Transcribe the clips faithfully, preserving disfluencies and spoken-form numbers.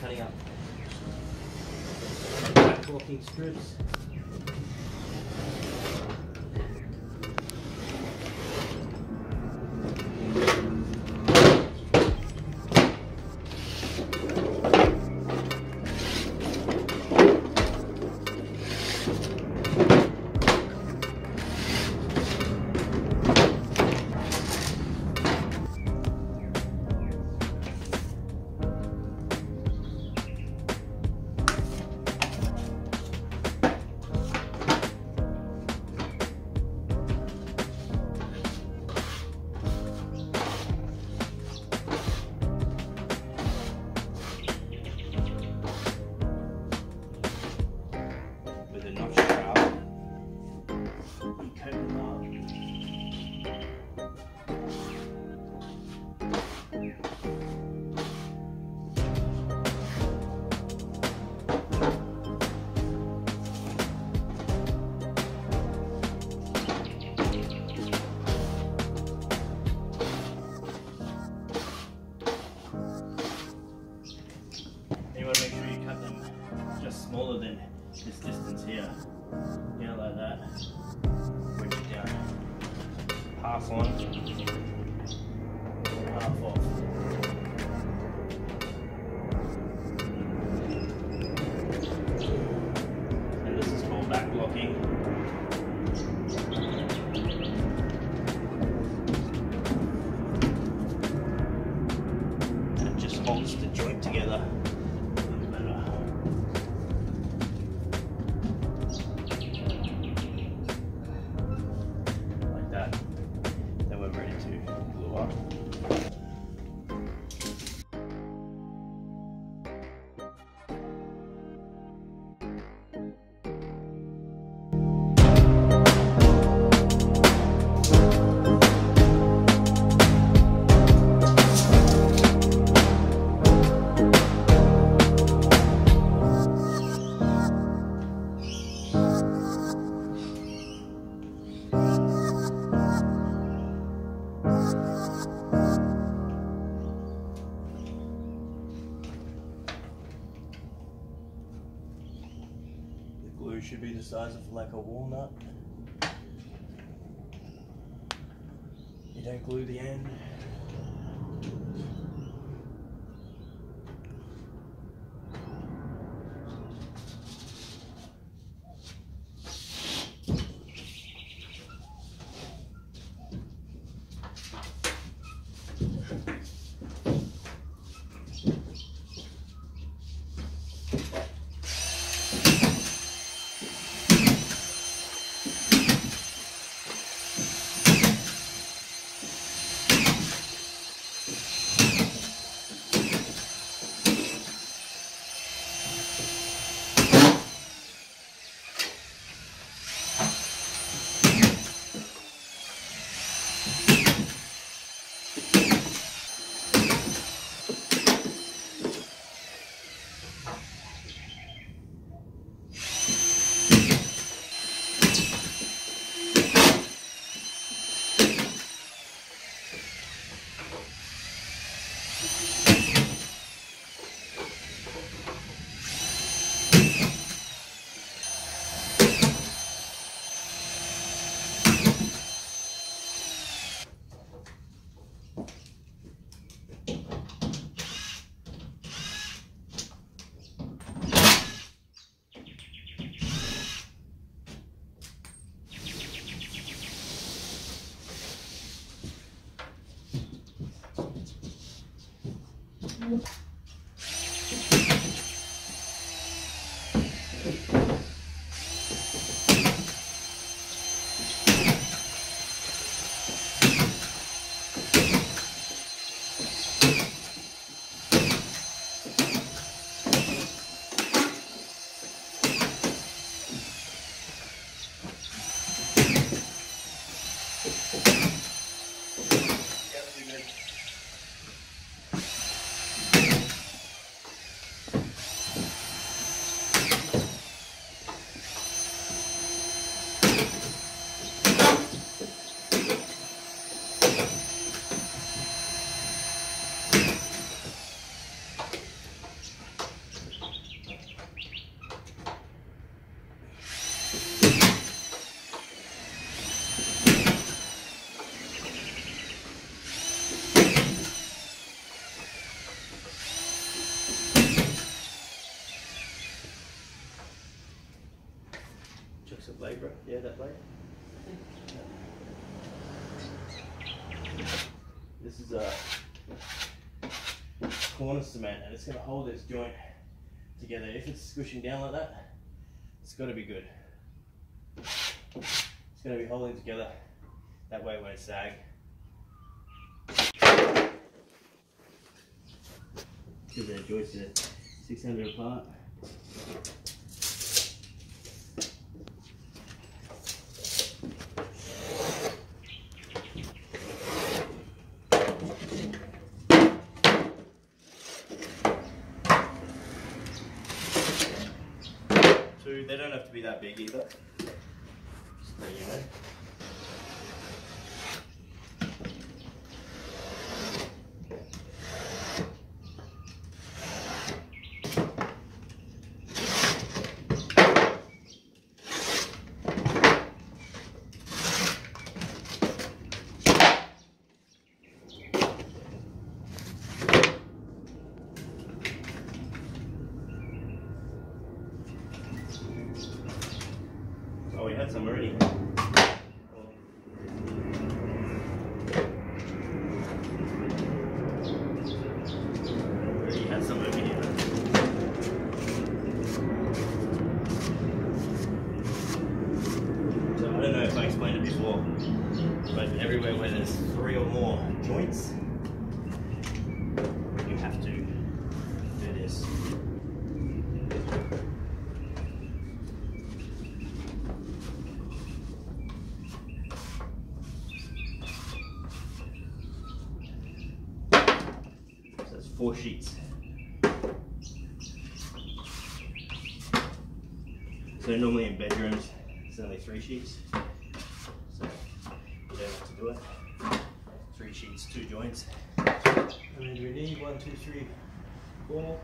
cutting up back blocking strips. You want to make sure you cut them just smaller than this distance here. Yeah, like that. Wedge it down. Half on, half off. And this is called back blocking. And it just holds the joint together. Glue should be the size of like a walnut. You don't glue the end. blade, bro? Yeah, that blade. This is a cornice cement, and it's going to hold this joint together. If it's squishing down like that, it's got to be good. It's going to be holding together. That way it won't sag. Because their joists are six hundred apart. Two, they don't have to be that big either. Just so you know. Oh, we had some already. Already had some over here. So I don't know if I explained it before, but everywhere where there's three or more joints, you have to do this. Four sheets. So normally in bedrooms it's only three sheets, so you don't have to do it. Three sheets, two joints. And then we need one, two, three, four.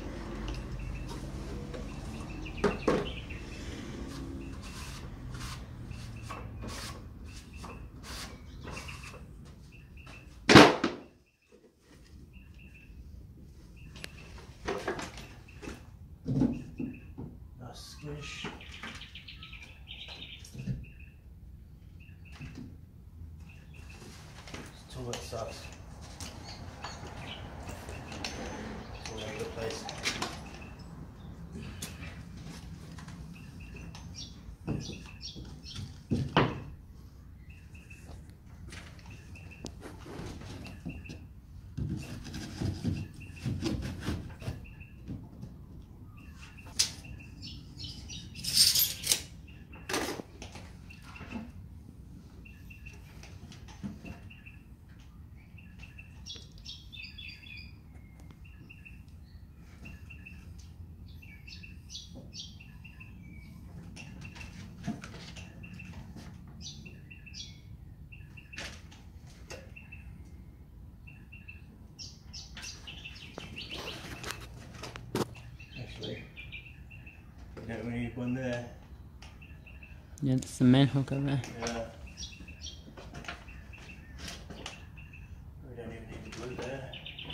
Squish. This toilet sucks. It's all over the place. Don't we need one there? Yeah, it's the main hook over there. Yeah. We don't even need the glue there.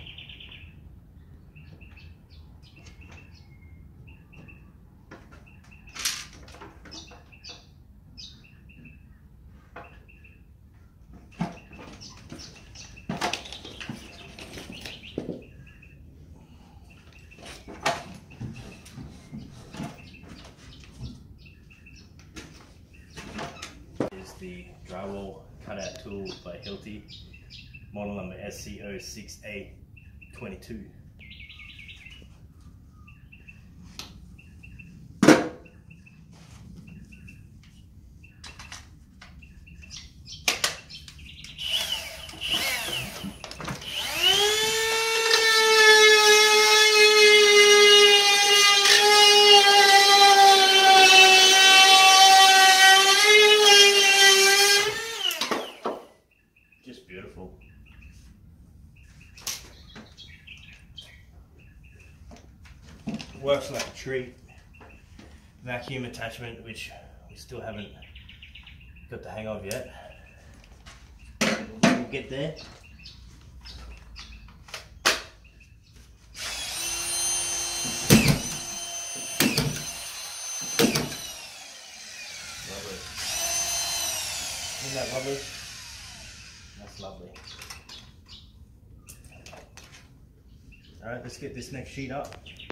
The drywall cutout tool by Hilti, model number S C zero six A twenty-two. Beautiful. Works like a treat. Vacuum attachment, which we still haven't got the hang of yet. We'll get there. Lovely. lovely? That's lovely. Alright, let's get this next sheet up.